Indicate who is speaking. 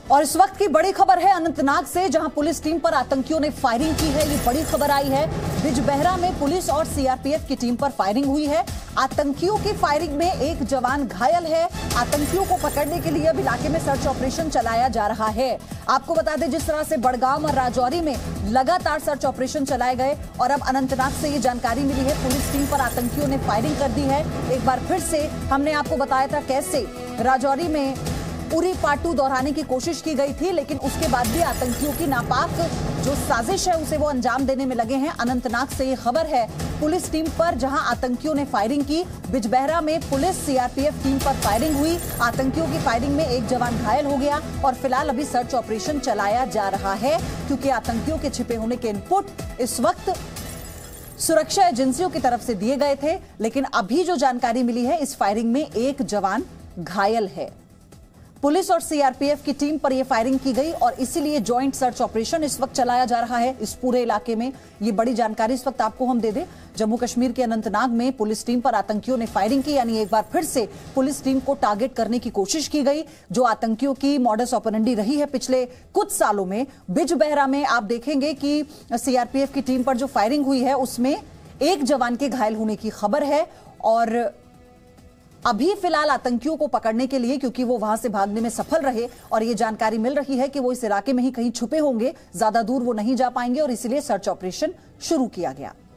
Speaker 1: और इस वक्त की बड़ी खबर है अनंतनाग से, जहां पुलिस टीम पर आतंकियों ने फायरिंग की है। ये बड़ी खबर आई है। बिजबहरा में पुलिस और सीआरपीएफ की टीम पर फायरिंग हुई है। आतंकियों की फायरिंग में एक जवान घायल है। आतंकियों को पकड़ने के लिए अब इलाके में सर्च ऑपरेशन चलाया जा रहा है। आपको बता दें, जिस तरह से बड़गांव और राजौरी में लगातार सर्च ऑपरेशन चलाए गए और अब अनंतनाग से ये जानकारी मिली है, पुलिस टीम पर आतंकियों ने फायरिंग कर दी है। एक बार फिर से हमने आपको बताया था कैसे राजौरी में उरी पाटू दोहराने की कोशिश की गई थी, लेकिन उसके बाद भी आतंकियों की नापाक जो साजिश है उसे वो अंजाम देने में लगे हैं। अनंतनाग से ये खबर है पुलिस टीम पर, जहां आतंकियों ने फायरिंग की। बिजबहरा में पुलिस सीआरपीएफ टीम पर फायरिंग हुई। आतंकियों की फायरिंग में एक जवान घायल हो गया और फिलहाल अभी सर्च ऑपरेशन चलाया जा रहा है, क्योंकि आतंकियों के छिपे होने के इनपुट इस वक्त सुरक्षा एजेंसियों की तरफ से दिए गए थे, लेकिन अभी जो जानकारी मिली है, इस फायरिंग में एक जवान घायल है। पुलिस और सीआरपीएफ की टीम पर यह फायरिंग की गई और इसीलिए जॉइंट सर्च ऑपरेशन इस वक्त चलाया जा रहा है इस पूरे इलाके में। ये बड़ी जानकारी इस वक्त आपको हम दे दें। जम्मू कश्मीर के अनंतनाग में पुलिस टीम पर आतंकियों ने फायरिंग की, यानी एक बार फिर से पुलिस टीम को टारगेट करने की कोशिश की गई, जो आतंकियों की मॉडस ऑपरेंडी रही है पिछले कुछ सालों में। बिजबहरा में आप देखेंगे कि सीआरपीएफ की टीम पर जो फायरिंग हुई है उसमें एक जवान के घायल होने की खबर है और अभी फिलहाल आतंकियों को पकड़ने के लिए, क्योंकि वो वहां से भागने में सफल रहे और ये जानकारी मिल रही है कि वो इस इलाके में ही कहीं छुपे होंगे, ज्यादा दूर वो नहीं जा पाएंगे और इसीलिए सर्च ऑपरेशन शुरू किया गया।